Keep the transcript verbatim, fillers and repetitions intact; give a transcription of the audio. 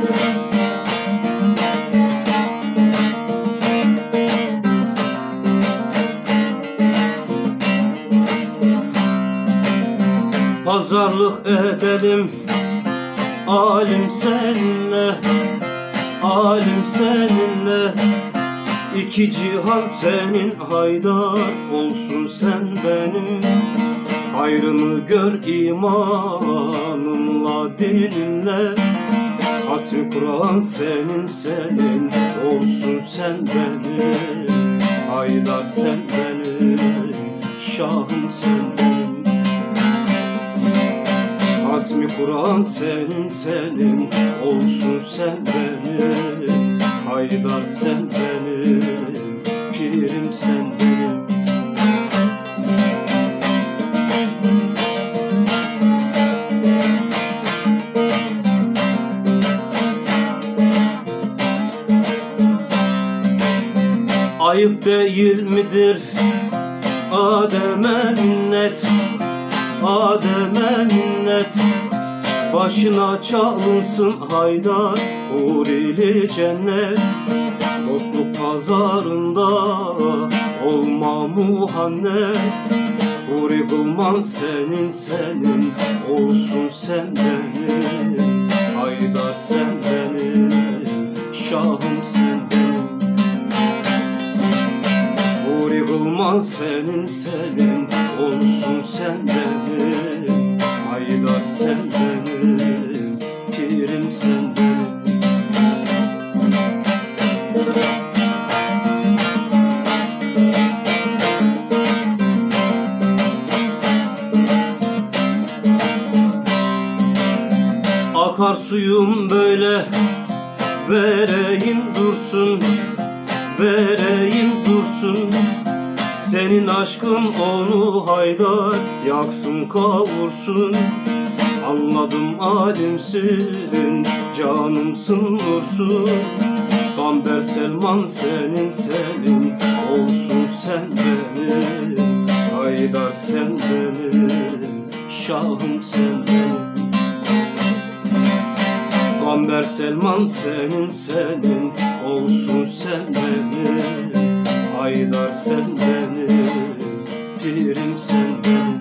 Pazarlık edelim alim seninle, alim seninle. İki cihan senin, haydar olsun sen benim. Hayrını gör imanınla, dininle. Hatmi Kur'an senin, senin olsun sen benim. Haydar sen benim, şahım sen benim. Hatmi Kur'an senin, senin olsun sen benim. Haydar sen benim, pirim sen benim. Ayıp değil midir Adem'e minnet, Adem'e minnet. Başına çalınsın haydar hurili cennet. Dostluk pazarında olma muhannet. Huri kılman senin, senin olsun sen benim. Haydar sen benim, şahım sen benim. Huri kılman senin, senin olsun sen benim. Haydar sen benim, pirim sen benim. Akar suyum böyle vereyim dursun, vereyim dursun. Senin aşkın onu haydar yaksın kavursun. Anladım alimsin, canımsın nursun. Gamber Selman senin, senin olsun sen benim. Haydar sen benim, şahım sen benim. Gamber Selman senin, senin olsun sen benim. Haydar sen benim, pirim sen benim.